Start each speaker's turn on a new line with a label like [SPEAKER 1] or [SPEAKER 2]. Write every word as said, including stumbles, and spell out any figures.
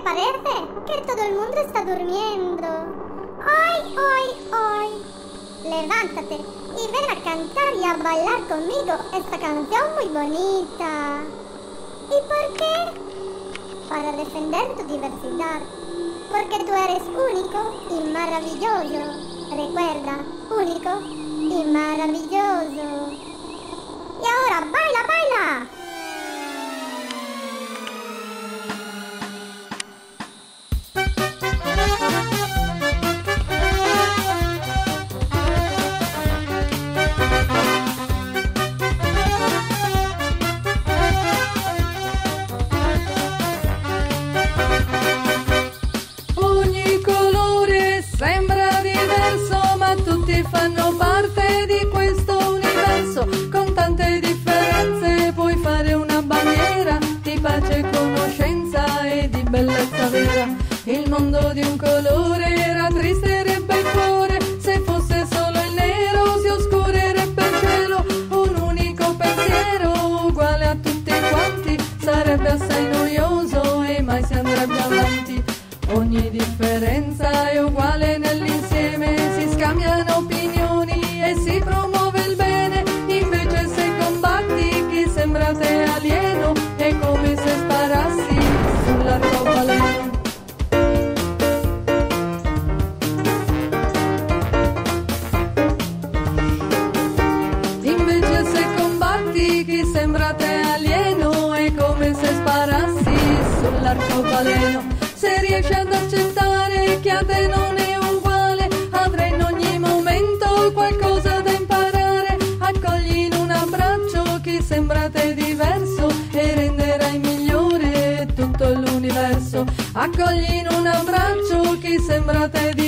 [SPEAKER 1] parece que todo el mundo está durmiendo. ¡Ay, ay, ay! Levántate y ven a cantar y a bailar conmigo esta canción muy bonita. ¿Y por qué? Para defender tu diversidad. Porque tú eres único y maravilloso. Recuerda, único y maravilloso. Y ahora, baila, baila.
[SPEAKER 2] Fanno parte di questo universo, con tante differenze puoi fare una bandiera di pace, conoscenza e di bellezza vera. Il mondo di un colore rattristerebbe il cuore, se fosse solo il nero si oscurerebbe il cielo. Un unico pensiero uguale a tutti quanti sarebbe assai noioso e mai si andrebbe avanti. Ogni differenza è uguale nell'insieme, si scambiano opinioni e si promuove il bene. Invece se combatti chi sembra a te alieno, è come se sparassi sull'arcobaleno. Invece se combatti chi sembra a te alieno, è come se sparassi sull'arcobaleno. Se riesci ad accettare che a te non è uguale, avrai in ogni momento qualcosa da imparare. Accogli in un abbraccio chi sembra a te diverso e renderai migliore tutto l'universo. Accogli in un abbraccio chi sembra a te diverso